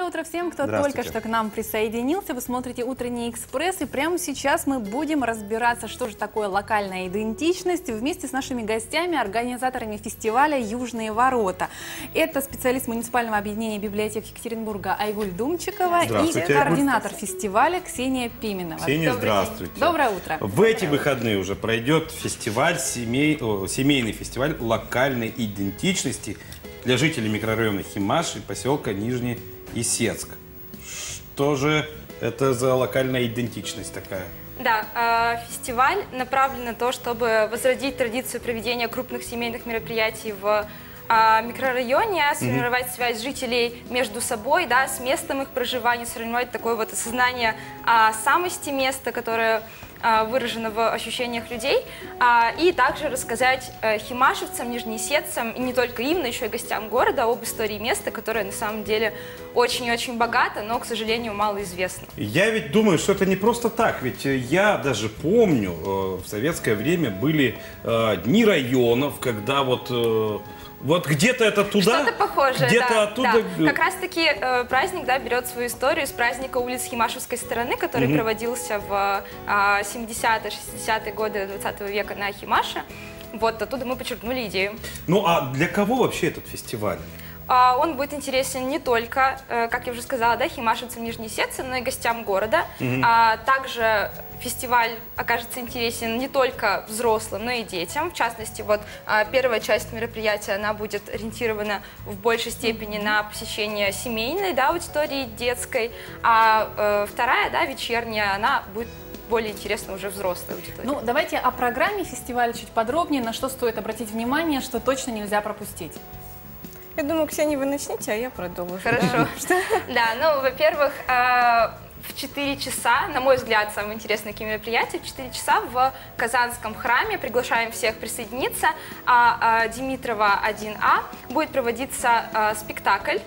утро всем, кто только что к нам присоединился. Вы смотрите «Утренний экспресс», и прямо сейчас мы будем разбираться, что же такое локальная идентичность, вместе с нашими гостями, организаторами фестиваля «Южные ворота». Это специалист муниципального объединения библиотек Екатеринбурга Айгуль Думчикова и координатор фестиваля Ксения Пименова. Ксения, здравствуйте. Доброе утро. В эти выходные уже пройдет фестиваль, семейный фестиваль локальной идентичности для жителей микрорайона Химаш и поселка Нижний Исетск. Что же это за локальная идентичность такая? Да, фестиваль направлен на то, чтобы возродить традицию проведения крупных семейных мероприятий в микрорайоне, сформировать связь жителей между собой, да, с местом их проживания, сформировать такое вот осознание самости места, которое выражено в ощущениях людей, и также рассказать химашевцам, нижнеисетцам, и не только им, но еще и гостям города об истории места, которое на самом деле очень-очень богато, но, к сожалению, мало известно. Я ведь думаю, что это не просто так, ведь я даже помню, в советское время были дни районов, когда вот где-то это туда, что-то похожее, где-то да, оттуда. Да. Как раз-таки праздник, да, берет свою историю с праздника улиц Химашевской стороны, который проводился в 70-е, 60-е годы 20 века на Химаше. Вот оттуда мы подчеркнули идею. Ну а для кого вообще этот фестиваль? Он будет интересен не только, как я уже сказала, да, химашевцам, нижнеисетцам, но и гостям города. Также фестиваль окажется интересен не только взрослым, но и детям. В частности, вот первая часть мероприятия, она будет ориентирована в большей степени на посещение семейной, да, аудитории детской, а вторая, да, вечерняя, она будет более интересно уже взрослой аудитории. Ну, давайте о программе фестиваля чуть подробнее, на что стоит обратить внимание, что точно нельзя пропустить. Я думаю, Ксения, вы начните, а я продолжу. Хорошо. Да, ну, во-первых, в 4 часа, на мой взгляд, самое интересное мероприятие, в 4 часа в Казанском храме, приглашаем всех присоединиться, Димитрова 1А, будет проводиться спектакль,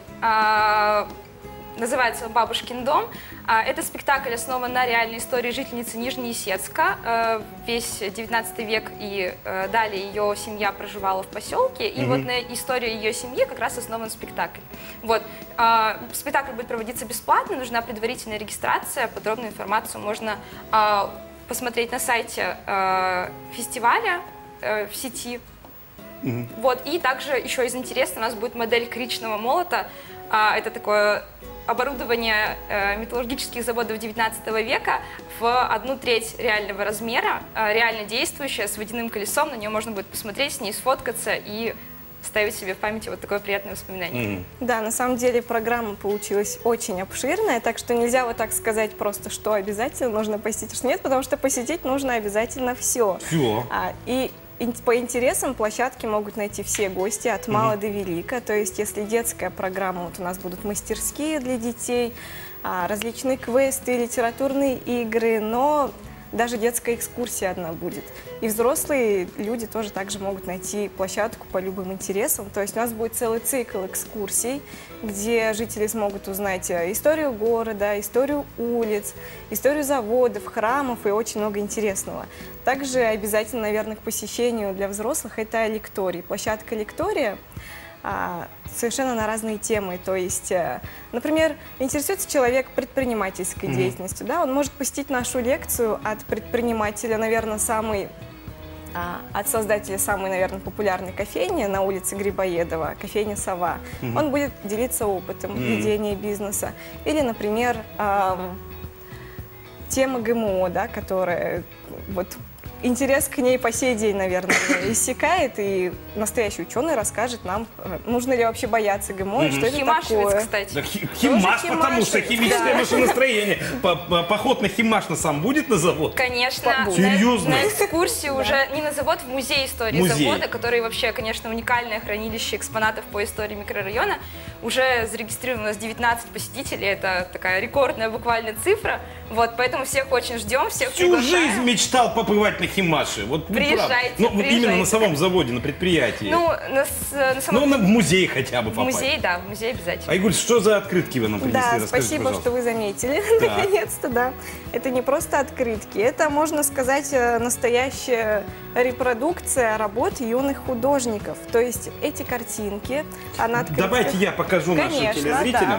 называется «Бабушкин дом». Это спектакль основан на реальной истории жительницы Нижнеисетска. Весь 19 век и далее ее семья проживала в поселке. И вот на историю ее семьи как раз основан спектакль. Вот. Спектакль будет проводиться бесплатно, нужна предварительная регистрация. Подробную информацию можно посмотреть на сайте фестиваля в сети. Вот. И также еще из интересного у нас будет модель кричного молота. Это такое оборудование металлургических заводов 19 века в 1/3 реального размера, реально действующая, с водяным колесом. На нее можно будет посмотреть, с ней сфоткаться и ставить себе в памяти вот такое приятное воспоминание. Да, на самом деле программа получилась очень обширная, так что нельзя вот так сказать просто, что обязательно нужно посетить, что нет, потому что посетить нужно обязательно все. И по интересам площадки могут найти все гости от мала до велика. То есть, если детская программа, вот у нас будут мастерские для детей, различные квесты, литературные игры, но даже детская экскурсия одна будет. И взрослые люди тоже также могут найти площадку по любым интересам. То есть у нас будет целый цикл экскурсий, где жители смогут узнать историю города, историю улиц, историю заводов, храмов и очень много интересного. Также обязательно, наверное, к посещению для взрослых это лекторий. Площадка лектория совершенно на разные темы. То есть, например, интересуется человек предпринимательской деятельностью, да, он может посетить нашу лекцию от предпринимателя, наверное, от создателя самой, наверное, популярной кофейни на улице Грибоедова, кофейня «Сова». Он будет делиться опытом ведения бизнеса. Или, например, тема ГМО, да, которая вот интерес к ней по сей день, наверное, иссякает, и настоящий ученый расскажет нам, нужно ли вообще бояться ГМО, и что это такое. Кстати. Да, Химаш, потому что химическое машиностроение. Поход на Химаш на сам будет на завод? Конечно. Серьезно? На экскурсию уже не на завод, в музей истории завода, который вообще, конечно, уникальное хранилище экспонатов по истории микрорайона. Уже зарегистрировано у нас 19 посетителей, это такая рекордная буквально цифра. Вот, поэтому всех очень ждем, всех приглашаем. Всю жизнь мечтал побывать на Химаше. Вот, приезжайте, приезжайте. Именно на самом заводе, на предприятии. Ну, в музей хотя бы попасть. В музей, да, в музей обязательно. Айгуль, что за открытки вы нам принесли? Да, спасибо, что вы заметили. Наконец-то, да. Это не просто открытки, это, можно сказать, настоящая репродукция работ юных художников. То есть эти картинки, она открыта. Давайте я покажу нашим телезрителям.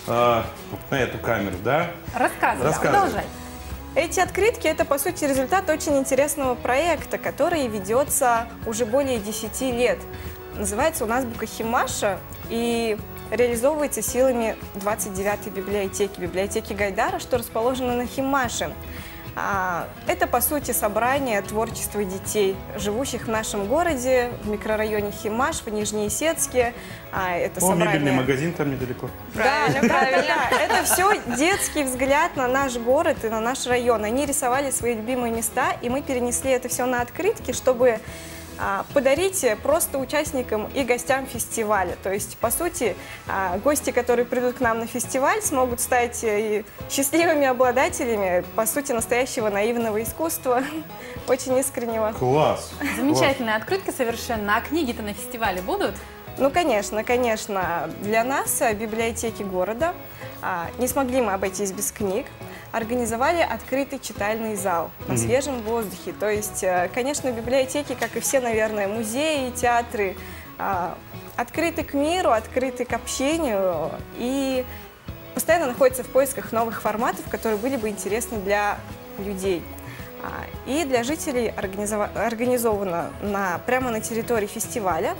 на эту камеру, да? Рассказывай, Рассказывай. продолжай. Эти открытки – это, по сути, результат очень интересного проекта, который ведется уже более 10 лет. Называется он «Азбука Химаша» и реализовывается силами 29-й библиотеки Гайдара, что расположено на Химаше. Это, по сути, собрание творчества детей, живущих в нашем городе, в микрорайоне Химаш, в Нижнеесецке. Это мебельный магазин там недалеко. Правильно, правильно. Это все детский взгляд на наш город и на наш район. Они рисовали свои любимые места, и мы перенесли это все на открытки, чтобы подарить просто участникам и гостям фестиваля. То есть, по сути, гости, которые придут к нам на фестиваль, смогут стать и счастливыми обладателями, по сути, настоящего наивного искусства, очень искреннего. Класс! Замечательные открытки совершенно. А книги-то на фестивале будут? Ну, конечно, конечно. Для нас, библиотеки города, не смогли мы обойтись без книг. Организовали открытый читальный зал на свежем воздухе. То есть, конечно, библиотеки, как и все, наверное, музеи, театры, открыты к миру, открыты к общению и постоянно находятся в поисках новых форматов, которые были бы интересны для людей. И для жителей организовано прямо на территории фестиваля.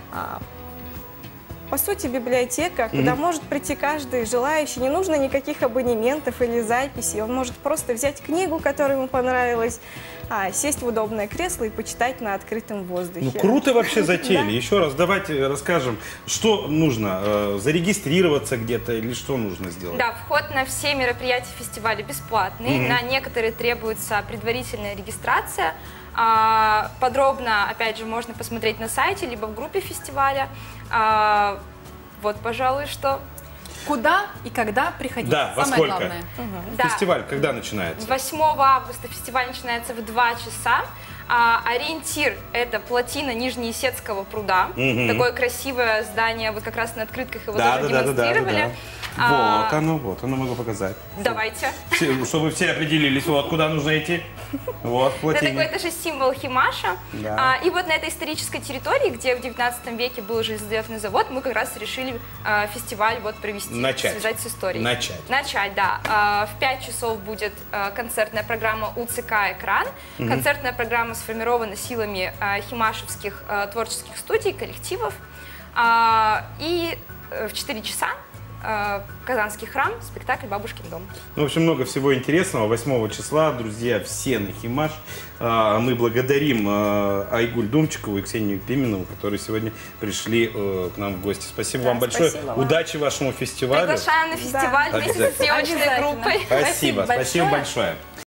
По сути, библиотека, куда может прийти каждый желающий. Не нужно никаких абонементов или записей. Он может просто взять книгу, которая ему понравилась, сесть в удобное кресло и почитать на открытом воздухе. Ну, круто вообще затеяли. Еще раз давайте расскажем, что нужно. Зарегистрироваться где-то или что нужно сделать? Да, вход на все мероприятия фестиваля бесплатный. На некоторые требуется предварительная регистрация. Подробно, опять же, можно посмотреть на сайте, либо в группе фестиваля. Вот, пожалуй, что. Куда и когда приходить? Да, во Самое сколько? главное. Да. Фестиваль когда начинается? 8 августа фестиваль начинается в 2 часа. Ориентир – это плотина Нижнеесецкого пруда. Такое красивое здание, вот как раз на открытках его тоже демонстрировали. Вот оно могу показать. Давайте. Чтобы все определились, вот куда нужно идти. Вот, плотина. Это же символ Химаша. Да. И вот на этой исторической территории, где в 19 веке был железодорожный завод, мы как раз решили фестиваль вот провести, связать с историей. Начать, да. В 5 часов будет концертная программа УЦК «Экран». Концертная программа сформирована силами химашевских творческих студий, коллективов. И в 4 часа Казанский храм, спектакль «Бабушкин дом». Ну, в общем, много всего интересного. 8 числа, друзья, все на Химаш. Мы благодарим Айгуль Думчикову и Ксению Пименову, которые сегодня пришли к нам в гости. Спасибо вам большое. Удачи вашему фестивалю. Приглашаем на фестиваль вместе со съемочной группой. Спасибо большое.